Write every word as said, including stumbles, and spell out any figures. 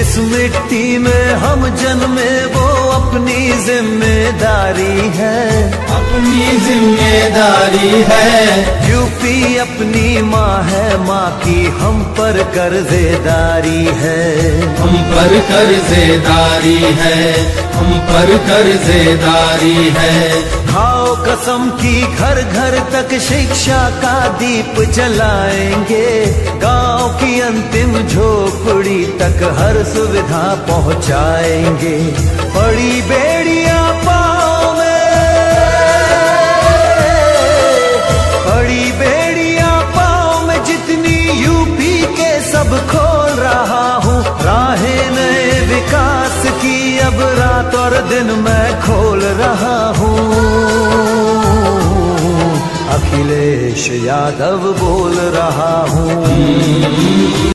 जिस मिट्टी में हम जन्मे वो अपनी जिम्मेदारी है, अपनी जिम्मेदारी है। यूपी अपनी माँ है, माँ की हम पर कर्जेदारी है, हम पर कर्जेदारी है, हम पर कर्जेदारी है। खाओ कसम की घर घर तक शिक्षा का दीप जलाएंगे, गांव की अंतिम झोपड़ी तक हर सुविधा पहुंचाएंगे। बड़ी बेड़ियां पाँव में, बड़ी बेड़ियां पाँव में जितनी यूपी के सब खोल रहा हूँ। राहें नए विकास की अब रात और दिन मैं खोल रहा हूँ। अखिलेश यादव बोल रहा हूँ।